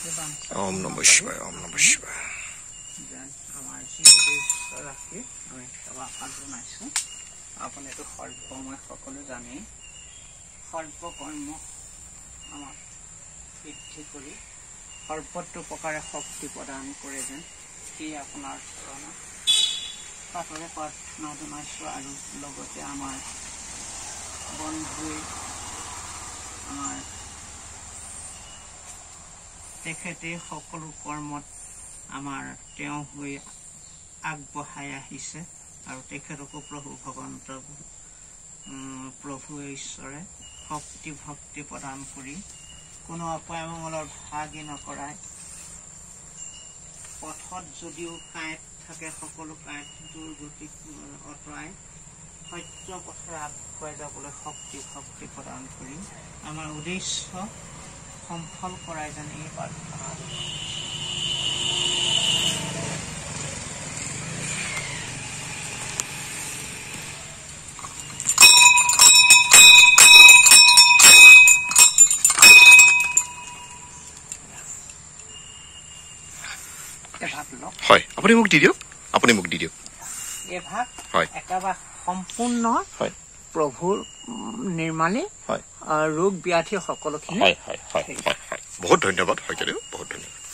Om Namah Shivaya. Om Namah Shivaya. আমাৰ যি উদ্দেশ্য ৰাখি আমি সেৱা কাজ বনাইছোঁ আপুনিতো সৰ্বময় সকলো জানেই সৰ্বকৰ্ম আমাক সিদ্ধি কৰি সৰ্বত্ৰ প্ৰকাৰে শক্তি প্ৰদান কৰে যেন কি আপোনাৰ চৰণত তাতৰে প্ৰাৰ্থনা জনাইছোঁ আৰু লগতে আমাৰ বন্ধুৱে আমাৰ তেখেতে সকলো কৰ্মত আমাৰ তেওঁ হৈ আগবঢ়াই আহিছে আৰু তেখেতকো প্ৰভু ভগৱন্ত প্ৰভু ঈশ্বৰে শক্তি ভক্তি প্ৰদান কৰি কোনো অপায়মঙ্গলৰ ভাগি নকৰাই পথত যদিও কাঁইট থাকে সকলো কাঁইট দুৰ্গতি অঁতৰাই সত্য পথে আগুৱাই যাবলৈ শক্তি ভক্তি প্ৰদান কৰি আমাৰ উদ্দেশ্য সফল কৰাই যেন এই প্ৰাৰ্থনা হয় আপুনি মোক দি দিয়ক এই ভাগ একেবাৰে সম্পূৰ্ণ প্ৰভুৰ নিৰ্মাণে ৰোগ ব্যাধি সকলোখিনি বহুত ধন্যবাদ হয় বহুত ধন্যবাদ